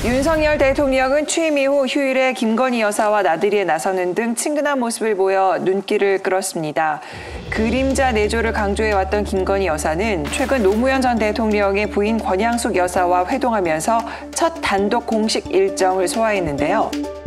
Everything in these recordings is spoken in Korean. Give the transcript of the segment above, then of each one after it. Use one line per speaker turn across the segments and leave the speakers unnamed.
윤석열 대통령은 취임 이후 휴일에 김건희 여사와 나들이에 나서는 등 친근한 모습을 보여 눈길을 끌었습니다. 그림자 내조를 강조해왔던 김건희 여사는 최근 노무현 전 대통령의 부인 권양숙 여사와 회동하면서 첫 단독 공식 일정을 소화했는데요.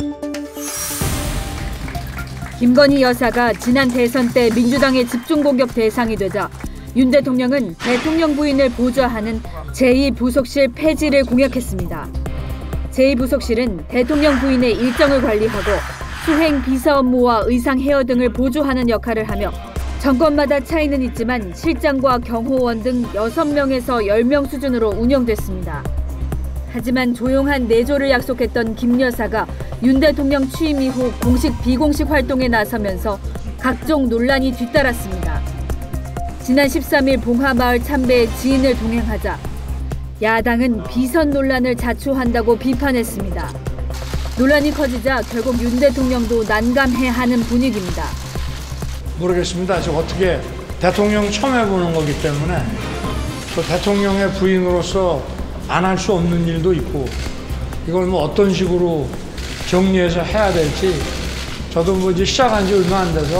김건희 여사가 지난 대선 때 민주당의 집중공격 대상이 되자 윤 대통령은 대통령 부인을 보좌하는 제2부속실 폐지를 공약했습니다. 제2부속실은 대통령 부인의 일정을 관리하고 수행 비서 업무와 의상 헤어 등을 보조하는 역할을 하며 정권마다 차이는 있지만 실장과 경호원 등 6명에서 10명 수준으로 운영됐습니다. 하지만 조용한 내조를 약속했던 김 여사가 윤 대통령 취임 이후 공식 비공식 활동에 나서면서 각종 논란이 뒤따랐습니다. 지난 13일 봉하마을 참배에 지인을 동행하자 야당은 비선 논란을 자초한다고 비판했습니다. 논란이 커지자 결국 윤 대통령도 난감해하는 분위기입니다.
모르겠습니다. 지금 어떻게 대통령 처음 해보는 거기 때문에 또 대통령의 부인으로서 안 할 수 없는 일도 있고 이걸 뭐 어떤 식으로 정리해서 해야 될지 저도 뭐 이제 시작한 지 얼마 안 돼서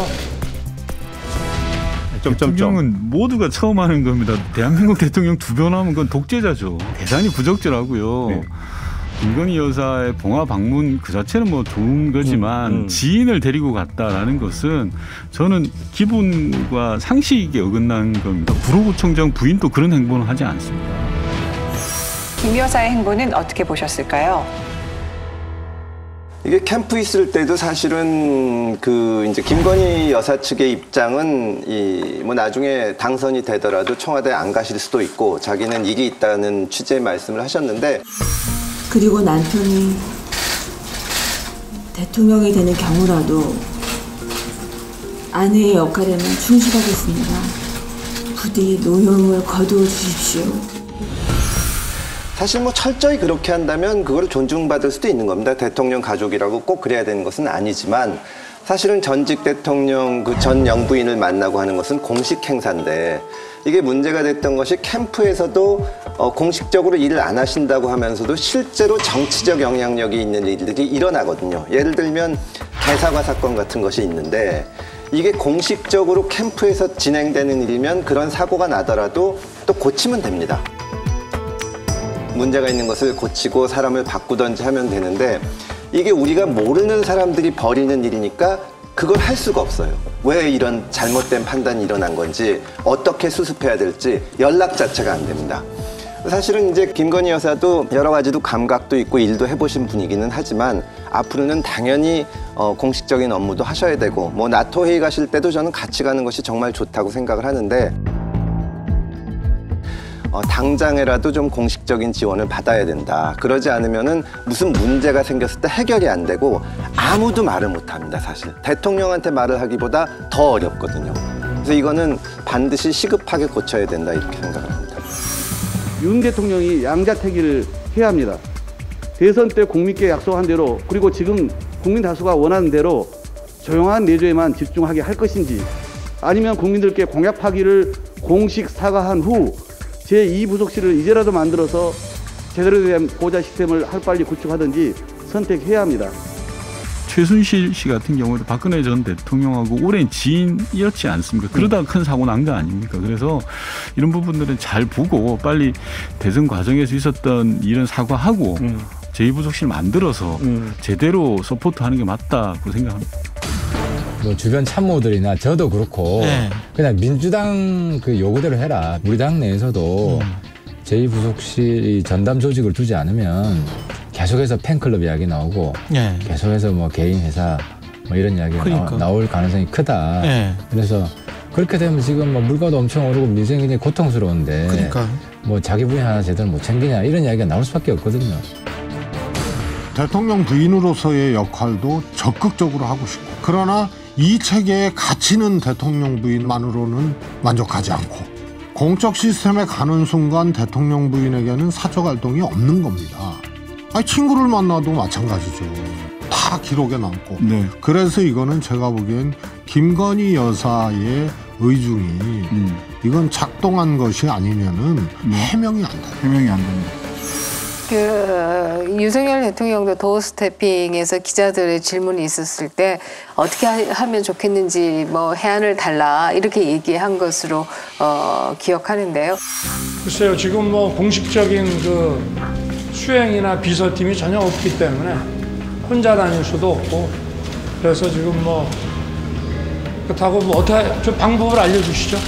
대통령은 모두가 처음 하는 겁니다. 대한민국 대통령 2번 하면 그건 독재자죠. 대단히 부적절하고요. 네. 김건희 여사의 봉화 방문 그 자체는 뭐 좋은 거지만 지인을 데리고 갔다라는 것은 저는 기본과 상식에 어긋난 겁니다. 구로구청장 부인도 그런 행보는 하지 않습니다.
김 여사의 행보는 어떻게 보셨을까요?
이게 캠프 있을 때도 사실은 이제 김건희 여사 측의 입장은 뭐 나중에 당선이 되더라도 청와대에 안 가실 수도 있고 자기는 일이 있다는 취지의 말씀을 하셨는데
그리고 남편이 대통령이 되는 경우라도 아내의 역할에만 충실하겠습니다. 부디 노여움을 거두어 주십시오.
사실 뭐 철저히 그렇게 한다면 그걸 존중받을 수도 있는 겁니다. 대통령 가족이라고 꼭 그래야 되는 것은 아니지만 사실은 전직 대통령 전 영부인을 만나고 하는 것은 공식 행사인데 이게 문제가 됐던 것이 캠프에서도 공식적으로 일을 안 하신다고 하면서도 실제로 정치적 영향력이 있는 일들이 일어나거든요. 예를 들면 개사과 사건 같은 것이 있는데 이게 공식적으로 캠프에서 진행되는 일이면 그런 사고가 나더라도 또 고치면 됩니다. 문제가 있는 것을 고치고 사람을 바꾸든지 하면 되는데 이게 우리가 모르는 사람들이 벌이는 일이니까 그걸 할 수가 없어요. 왜 이런 잘못된 판단이 일어난 건지 어떻게 수습해야 될지 연락 자체가 안 됩니다. 사실은 이제 김건희 여사도 여러 가지도 감각도 있고 일도 해보신 분이기는 하지만 앞으로는 당연히 공식적인 업무도 하셔야 되고 뭐 나토 회의 가실 때도 저는 같이 가는 것이 정말 좋다고 생각을 하는데 당장에라도 좀 공식적인 지원을 받아야 된다. 그러지 않으면은 무슨 문제가 생겼을 때 해결이 안 되고 아무도 말을 못 합니다, 사실. 대통령한테 말을 하기보다 더 어렵거든요. 그래서 이거는 반드시 시급하게 고쳐야 된다, 이렇게 생각을 합니다.
윤 대통령이 양자택일을 해야 합니다. 대선 때 국민께 약속한 대로 그리고 지금 국민 다수가 원하는 대로 조용한 내조에만 집중하게 할 것인지 아니면 국민들께 공약 파기를 공식 사과한 후 제2부속실을 이제라도 만들어서 제대로 된 보좌 시스템을 하루빨리 구축하든지 선택해야 합니다.
최순실 씨 같은 경우도 박근혜 전 대통령하고 오랜 지인이었지 않습니까? 그러다가 큰 사고 난 거 아닙니까? 그래서 이런 부분들은 잘 보고 빨리 대선 과정에서 있었던 이런 사과하고 제2부속실 만들어서 제대로 서포트하는 게 맞다고 생각합니다.
뭐 주변 참모들이나 저도 그렇고 그냥 민주당 그 요구대로 해라. 우리 당 내에서도 제2부속실이 전담 조직을 두지 않으면 계속해서 팬클럽 이야기 나오고 계속해서 뭐 개인 회사 뭐 이런 이야기가 나올 가능성이 크다. 그래서 그렇게 되면 지금 뭐 물가도 엄청 오르고 민생이 굉장히 고통스러운데 뭐 자기 부인 하나 제대로 못 챙기냐 이런 이야기가 나올 수밖에 없거든요.
대통령 부인으로서의 역할도 적극적으로 하고 싶고 그러나 이 체계에 갇히는 대통령 부인만으로는 만족하지 않고 공적 시스템에 가는 순간 대통령 부인에게는 사적 활동이 없는 겁니다. 아니 친구를 만나도 마찬가지죠. 다 기록에 남고. 그래서 이거는 제가 보기엔 김건희 여사의 의중이 이건 작동한 것이 아니면은 해명이 안 돼요.
해명이 안 됩니다.
윤석열 대통령도 도어 스태핑에서 기자들의 질문이 있었을 때 어떻게 하면 좋겠는지 뭐 해안을 달라 이렇게 얘기한 것으로 기억하는데요.
글쎄요, 지금 뭐 공식적인 그 수행이나 비서팀이 전혀 없기 때문에 혼자 다닐 수도 없고, 그래서 지금 뭐 그렇다고 뭐 어떻게 좀 방법을 알려주시죠.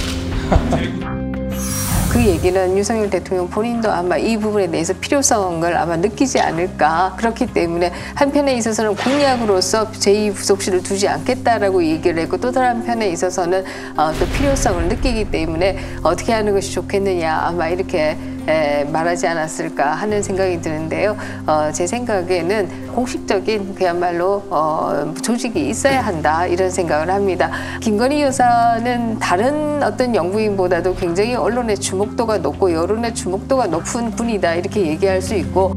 그 얘기는 윤석열 대통령 본인도 아마 이 부분에 대해서 필요성을 아마 느끼지 않을까. 그렇기 때문에 한편에 있어서는 공약으로서 제2부속실을 두지 않겠다라고 얘기를 했고, 또 다른 편에 있어서는 또 필요성을 느끼기 때문에 어떻게 하는 것이 좋겠느냐 아마 이렇게 말하지 않았을까 하는 생각이 드는데요. 제 생각에는 공식적인 그야말로 조직이 있어야 한다 이런 생각을 합니다. 김건희 여사는 다른 어떤 영부인보다도 굉장히 언론의 주목도가 높고 여론의 주목도가 높은 분이다 이렇게 얘기할 수 있고,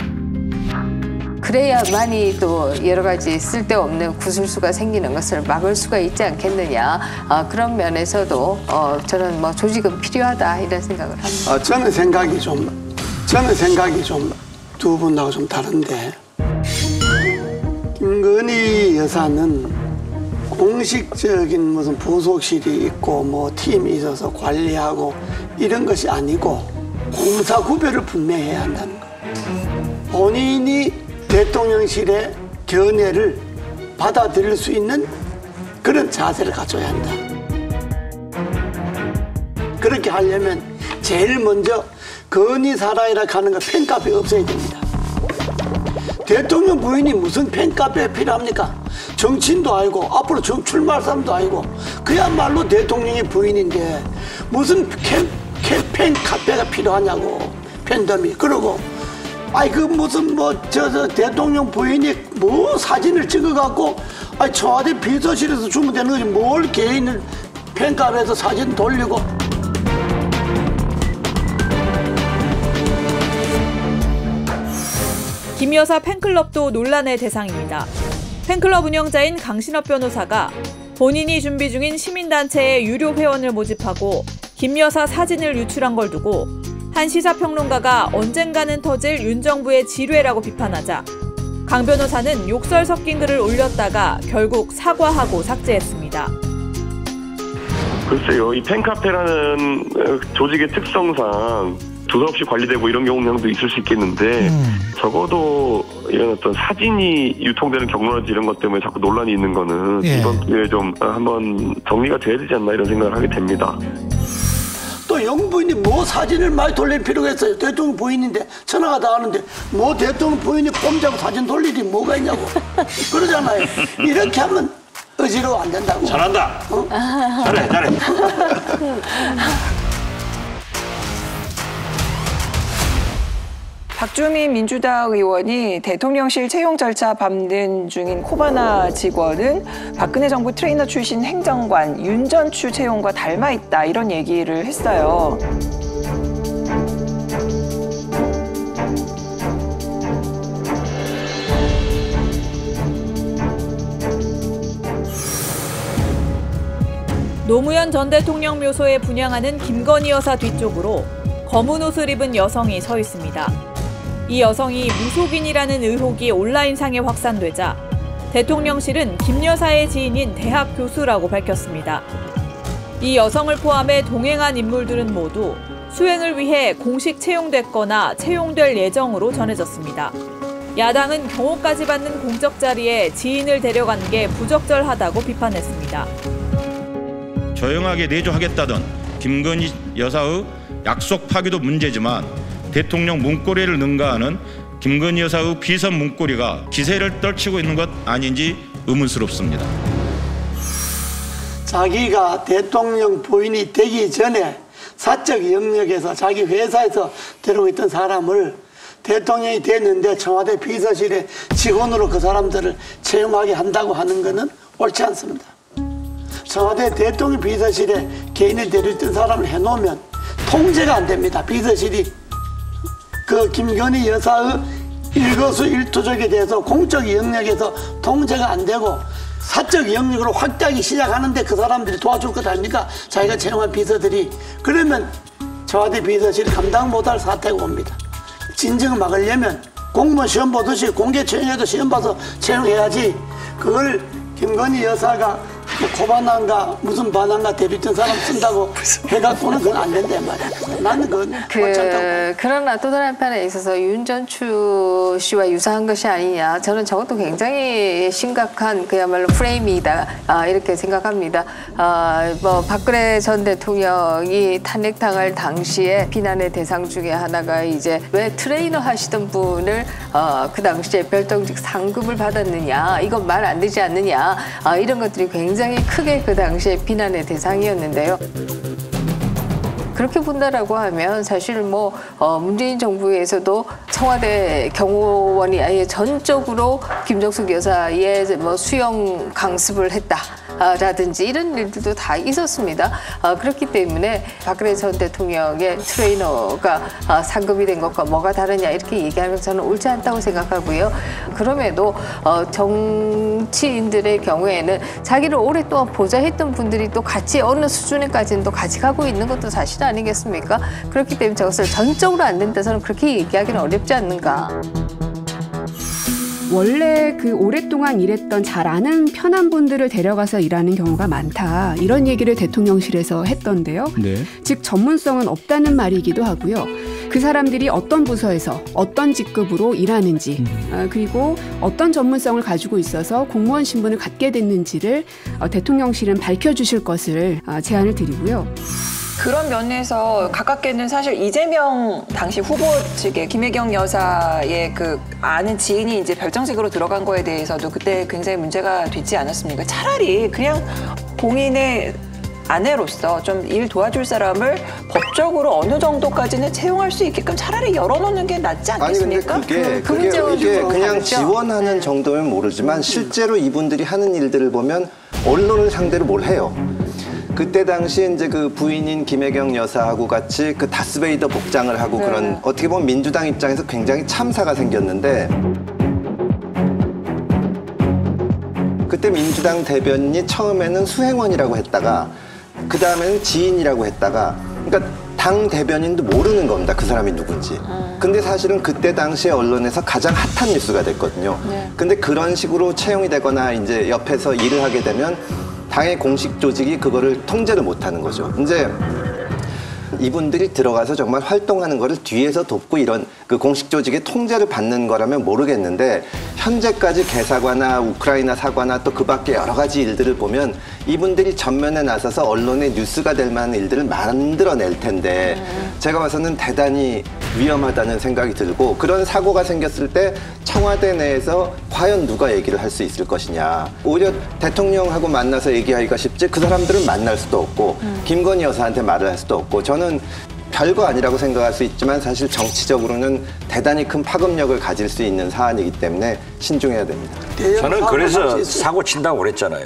그래야만이 또 여러 가지 쓸데없는 구술수가 생기는 것을 막을 수가 있지 않겠느냐. 그런 면에서도 저는 뭐 조직은 필요하다 이런 생각을 합니다.
저는 생각이 좀 두 분하고 좀 다른데, 김건희 여사는 공식적인 무슨 부속실이 있고 뭐 팀이 있어서 관리하고 이런 것이 아니고 공사 구별을 분명히 해야 한다는 거. 본인이 대통령실의 견해를 받아들일 수 있는 그런 자세를 갖춰야 한다. 그렇게 하려면 제일 먼저 건의사라이라 하는 거 팬카페 없애야 됩니다. 대통령 부인이 무슨 팬카페 필요합니까? 정치인도 아니고 앞으로 출마할 사람도 아니고 그야말로 대통령의 부인인데 무슨 팬카페가 필요하냐고. 팬덤이. 그러고 그 무슨 저 대통령 부인이 뭐 사진을 찍어갖고 청와대 비서실에서 주면 되는 거지 뭘 개인을 팬카페에서 사진 돌리고.
김 여사 팬클럽도 논란의 대상입니다. 팬클럽 운영자인 강신업 변호사가 본인이 준비 중인 시민단체의 유료 회원을 모집하고 김 여사 사진을 유출한 걸 두고 한 시사평론가가 언젠가는 터질 윤 정부의 지뢰라고 비판하자 강 변호사는 욕설 섞인 글을 올렸다가 결국 사과하고 삭제했습니다.
글쎄요, 이 팬카페라는 조직의 특성상 두서없이 관리되고 이런 경우도 있을 수 있겠는데 적어도 이런 어떤 사진이 유통되는 경로라든지 이런 것 때문에 자꾸 논란이 있는 거는 이번 기회에 좀 한번 정리가 돼야 되지 않나 이런 생각을 하게 됩니다.
또 영부인이 뭐 사진을 많이 돌릴 필요가 있어요. 대통령 부인인데 전화가 다 하는데 뭐 대통령 부인이 꼼자고 사진 돌릴 일이 뭐가 있냐고. 그러잖아요. 이렇게 하면 의지로 안 된다고.
잘한다. 잘해.
박주민 민주당 의원이 대통령실 채용 절차 밟는 중인 코바나 직원은 박근혜 정부 트레이너 출신 행정관 윤전추 채용과 닮아 있다 이런 얘기를 했어요.
노무현 전 대통령 묘소에 분향하는 김건희 여사 뒤쪽으로 검은 옷을 입은 여성이 서 있습니다. 이 여성이 무속인이라는 의혹이 온라인상에 확산되자 대통령실은 김 여사의 지인인 대학 교수라고 밝혔습니다. 이 여성을 포함해 동행한 인물들은 모두 수행을 위해 공식 채용됐거나 채용될 예정으로 전해졌습니다. 야당은 경호까지 받는 공적 자리에 지인을 데려간 게 부적절하다고 비판했습니다.
조용하게 내조하겠다던 김건희 여사의 약속 파기도 문제지만 대통령 문고리를 능가하는 김건희 여사의 비선 문고리가 기세를 떨치고 있는 것 아닌지 의문스럽습니다.
자기가 대통령 부인이 되기 전에 사적 영역에서 자기 회사에서 데리고 있던 사람을 대통령이 됐는데 청와대 비서실에 직원으로 그 사람들을 채용하게 한다고 하는 것은 옳지 않습니다. 청와대 대통령 비서실에 개인을 데려있던 사람을 해놓으면 통제가 안 됩니다. 비서실이 그 김건희 여사의 일거수일투족에 대해서 공적 영역에서 통제가 안 되고 사적 영역으로 확대하기 시작하는데 그 사람들이 도와줄 것 아닙니까? 자기가 채용한 비서들이. 그러면 청와대 비서실이 감당 못할 사태가 옵니다. 진정을 막으려면 공무원 시험 보듯이 공개 채용해도 시험 봐서 채용해야지. 그걸 김건희 여사가 코바나인가 무슨 바나인가 대리점 사람 쓴다고 해갖고는 그건 안 된다 말이야. 나는 그건 괜찮다고.
그러나 또 다른 한편에 있어서 윤전추 씨와 유사한 것이 아니냐. 저는 저것도 굉장히 심각한 그야말로 프레임이다. 이렇게 생각합니다. 뭐 박근혜 전 대통령이 탄핵당할 당시에 비난의 대상 중에 하나가 이제 왜 트레이너 하시던 분을 그 당시에 별도직 상급을 받았느냐. 이건 말 안 되지 않느냐. 이런 것들이 굉장히 크게 그 당시에 비난의 대상이었는데요. 그렇게 본다라고 하면 사실 뭐 문재인 정부에서도 청와대 경호원이 아예 전적으로 김정숙 여사의 뭐 수영 강습을 했다. 라든지 이런 일들도 다 있었습니다. 그렇기 때문에 박근혜 전 대통령의 트레이너가 상급이 된 것과 뭐가 다르냐 이렇게 얘기하면 저는 옳지 않다고 생각하고요. 그럼에도 정치인들의 경우에는 자기를 오랫동안 보좌했던 분들이 또 같이 어느 수준에까지는 또 같이 가고 있는 것도 사실 아니겠습니까? 그렇기 때문에 저것을 전적으로 안 된다 저는 그렇게 얘기하기는 어렵지 않는가.
원래 그 오랫동안 일했던 잘 아는 편한 분들을 데려가서 일하는 경우가 많다. 이런 얘기를 대통령실에서 했던데요.
네.
즉 전문성은 없다는 말이기도 하고요. 그 사람들이 어떤 부서에서 어떤 직급으로 일하는지 그리고 어떤 전문성을 가지고 있어서 공무원 신분을 갖게 됐는지를 대통령실은 밝혀주실 것을 제안을 드리고요.
그런 면에서 가깝게는 사실 이재명 당시 후보 측의 김혜경 여사의 그 아는 지인이 이제 별정직으로 들어간 거에 대해서도 그때 굉장히 문제가 되지 않았습니까? 차라리 그냥 공인의 아내로서 좀 일 도와줄 사람을 법적으로 어느 정도까지는 채용할 수 있게끔 차라리 열어놓는 게 낫지 않겠습니까?
아니 근데 그게 그냥 지원하는 정도면 모르지만 실제로 이분들이 하는 일들을 보면 언론을 상대로 뭘 해요. 그때 당시 이제 그 부인인 김혜경 여사하고 같이 그 다스베이더 복장을 하고 그런 어떻게 보면 민주당 입장에서 굉장히 참사가 생겼는데 그때 민주당 대변인이 처음에는 수행원이라고 했다가 그 다음에는 지인이라고 했다가 그러니까 당 대변인도 모르는 겁니다. 그 사람이 누군지. 근데 사실은 그때 당시에 언론에서 가장 핫한 뉴스가 됐거든요. 근데 그런 식으로 채용이 되거나 이제 옆에서 일을 하게 되면 당의 공식 조직이 그거를 통제를 못하는 거죠. 이제 이분들이 들어가서 정말 활동하는 거를 뒤에서 돕고 이런 그 공식 조직의 통제를 받는 거라면 모르겠는데 현재까지 개사과나 우크라이나 사과나 또 그 밖에 여러 가지 일들을 보면 이분들이 전면에 나서서 언론의 뉴스가 될 만한 일들을 만들어낼 텐데 제가 봐서는 대단히 위험하다는 생각이 들고 그런 사고가 생겼을 때 청와대 내에서 과연 누가 얘기를 할 수 있을 것이냐. 오히려 대통령하고 만나서 얘기하기가 쉽지 그 사람들은 만날 수도 없고 김건희 여사한테 말을 할 수도 없고 저는 별거 아니라고 생각할 수 있지만 사실 정치적으로는 대단히 큰 파급력을 가질 수 있는 사안이기 때문에 신중해야 됩니다.
저는 그래서 사고 친다고 그랬잖아요.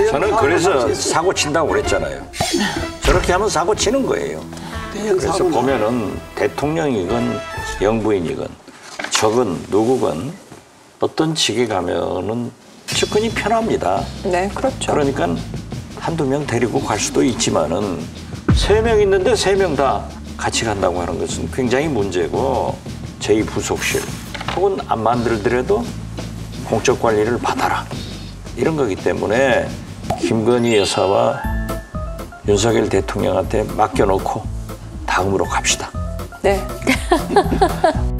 저렇게 하면 사고 치는 거예요. 그래서 보면은 대통령이건 영부인이건 적은 누구건 어떤 직에 가면은 접근이 편합니다.
네, 그렇죠.
그러니까 한두 명 데리고 갈 수도 있지만은 3명 있는데 3명 다 같이 간다고 하는 것은 굉장히 문제고 제2부속실 혹은 안 만들더라도 공적 관리를 받아라 이런 거기 때문에 김건희 여사와 윤석열 대통령한테 맡겨놓고 다음으로 갑시다.
네.